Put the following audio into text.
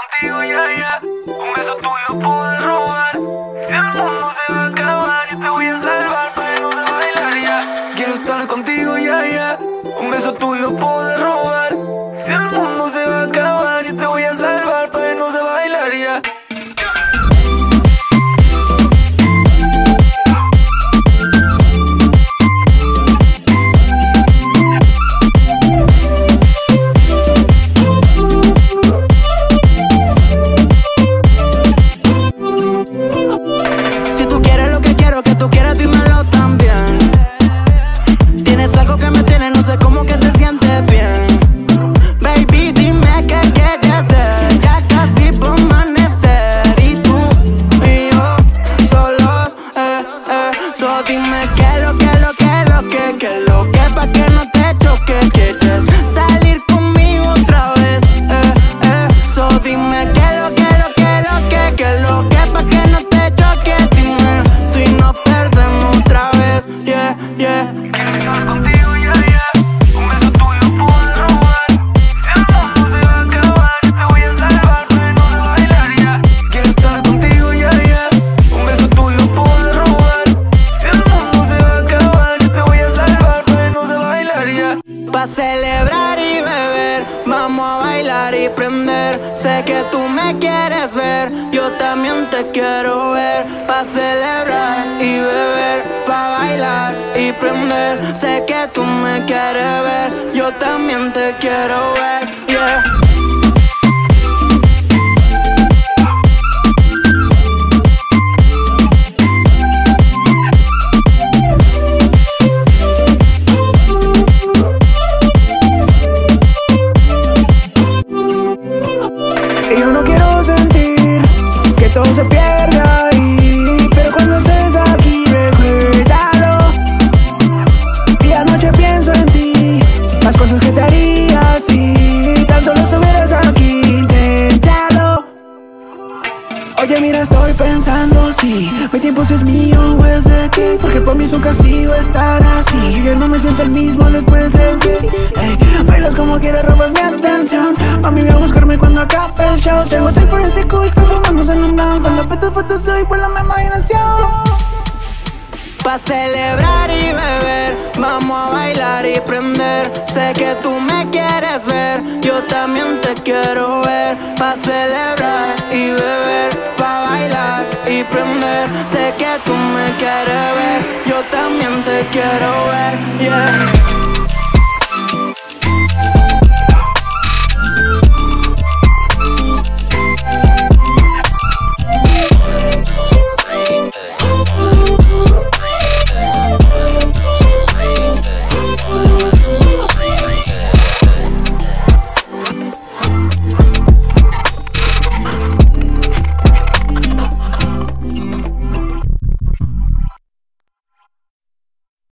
contigo, ya, ya. Un beso tuyo puedo robar. Si el mundo se va a acabar, yo te voy a salvar para no me bailar, ya. Quiero estar contigo, ya, ya. Un beso tuyo puedo robar. Si el mundo se va a acabar, yo te voy a salvar para no se bailar, ya. Dime qué lo que pa' que no te choque. ¿Quieres salir conmigo otra vez? So dime qué lo que pa' que no te choque. Dime si nos perdemos otra vez. Yeah, yeah. Quiero estar contigo, ya, ya. Un beso tuyo puedo robar. Si el mundo se va a acabar, yo te voy a salvar para no se bailar, ya. Quiero estar contigo, ya, ya. Un beso tuyo puedo robar. Si el mundo se va a acabar, yo te voy a salvar para no se bailar, ya. Pa' celebrar y beber, vamos a bailar y prender. Sé que tú me quieres ver, yo también te quiero ver. Pa' celebrar y beber, pa' bailar y prender. Sé que tú me quieres ver, yo también te quiero ver, yeah. Yo no quiero sentir que todo se pierda ahí, pero cuando estés aquí recuérdalo. Día noche pienso en ti, las cosas que te haría si tan solo estuvieras aquí, inténtalo. Oye mira, estoy pensando si mi tiempo si es mío o es de ti, porque por mí es un castigo estar así. Yo no me siento el mismo después de ti. Bailas como quieres, robas mi atención. Mami, voy a buscarme cuando acabe el show. Tengo time for este kush, perfumándose en un blanco. Cuando ves tus fotos hoy, vuela mi imaginación. Pa' celebrar y beber, vamos a bailar y prender. Sé que tú me quieres ver, yo también te quiero ver. Pa' celebrar y beber, pa' bailar y prender. Sé que tú me quieres ver, yo también te quiero ver, yeah.